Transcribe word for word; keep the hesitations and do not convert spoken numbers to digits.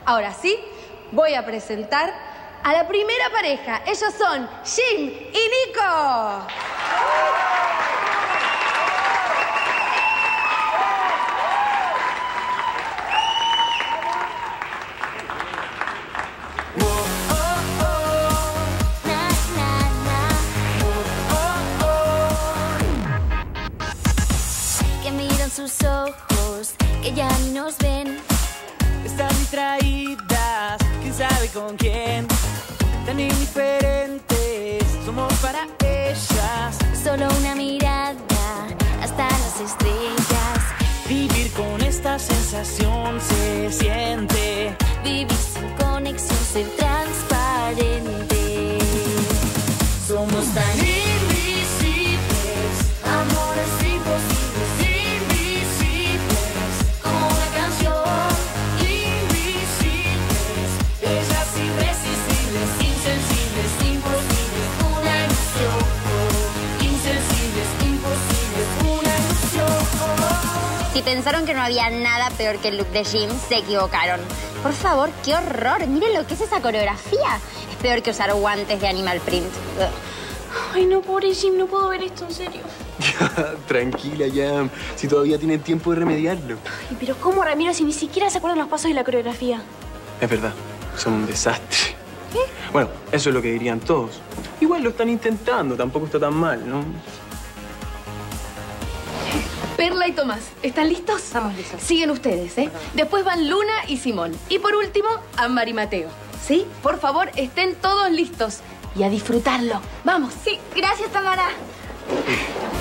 Ahora sí, voy a presentar a la primera pareja. Ellos son Jim y Nico. Sus ojos que ya ni nos ven. Están distraídas, quién sabe con quién. Tan indiferentes somos para ellas. Solo una mirada hasta las estrellas. Vivir con esta sensación se siente. Vivir sin conexión, ser transparente. Somos tan invisibles, amores imposibles. Si pensaron que no había nada peor que el look de Jim, se equivocaron. Por favor, qué horror. Miren lo que es esa coreografía. Es peor que usar guantes de animal print. Ugh. Ay, no, pobre Jim, no puedo ver esto, en serio. Tranquila, Jam. Si todavía tienen tiempo de remediarlo. Ay, pero ¿cómo, Ramiro, si ni siquiera se acuerdan los pasos de la coreografía? Es verdad, son un desastre. ¿Qué? Bueno, eso es lo que dirían todos. Igual lo están intentando, tampoco está tan mal, ¿no? Perla y Tomás, ¿están listos? Estamos listos. Siguen ustedes, ¿eh? Después van Luna y Simón. Y por último, Ámbar y Mateo. ¿Sí? Por favor, estén todos listos. Y a disfrutarlo. ¡Vamos! Sí, gracias, Tamara. Sí.